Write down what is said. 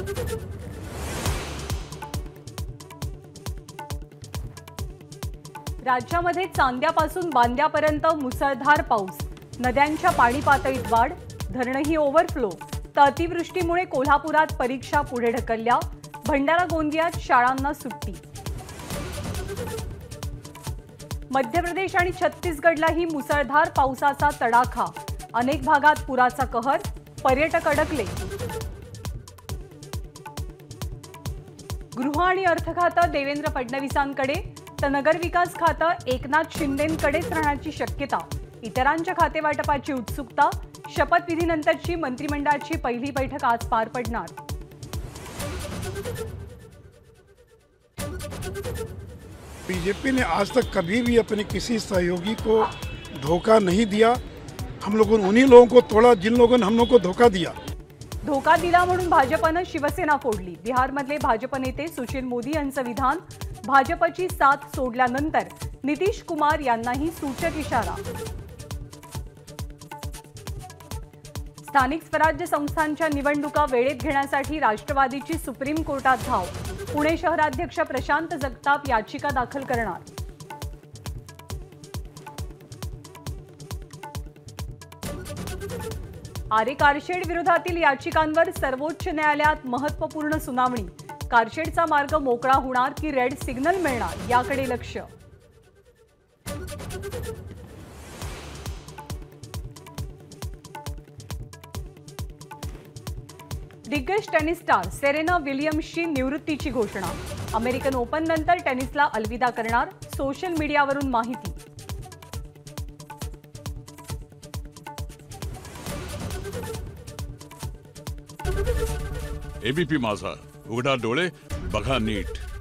राज्यामध्ये चांद्यापासून बांद्यापर्यंत मुसळधार पाऊस, नद्यांच्या पाणी पातळीत वाढ, धरणही ओव्हरफ्लो. तर अतिवृष्टीमुळे कोल्हापुरात परीक्षा पुढे ढकलल्या, भंडारा गोंदियात शाळांना सुट्टी. मध्य प्रदेश आणि छत्तीसगडलाही मुसळधार पावसाचा तडाखा, अनेक भागात पुराचा कहर, पर्यटक अडकले. गृह आणि अर्थ खातं देवेंद्र फडणवीसांकडे, तर नगरविकास खातं एकनाथ शिंदेंकडेच राहण्याची शक्यता. इतरांच्या खातेवाटपाची उत्सुकता. शपथविधीनंतरची मंत्रिमंडळाची पहिली बैठक आज पार पडणार. बीजेपी ने आज तक कभी भी अपने किसी सहयोगी को धोखा नहीं दिया। हम लोगों ने उन्हीं लोगों को तोड़ा जिन लोगों ने हम लोगों को धोखा दिया। धोका दिला म्हणून भाजपनं शिवसेना फोडली. बिहारमधले भाजप नेते सुशील मोदी यांचं विधान. भाजपची साथ सोडल्यानंतर नितीश कुमार यांनाही सूचक इशारा. स्थानिक स्वराज्य संस्थांच्या निवडणुका वेळेत घेण्यासाठी राष्ट्रवादीची सुप्रीम कोर्टात धाव. पुणे शहराध्यक्ष प्रशांत जगताप याचिका दाखल करणार. आरे कारशेड विरोधातील याचिकांवर सर्वोच्च न्यायालयात महत्त्वपूर्ण सुनावणी. कारशेडचा मार्ग मोकळा होणार की रेड सिग्नल मिळणार याकडे लक्ष. दिग्गज टेनिस स्टार सेरेना विलियम्सची निवृत्तीची घोषणा. अमेरिकन ओपन नंतर टेनिसला अलविदा करणार, सोशल मीडियावरून माहिती. एबीपी माझा, उघडा डोळे बघा नीट.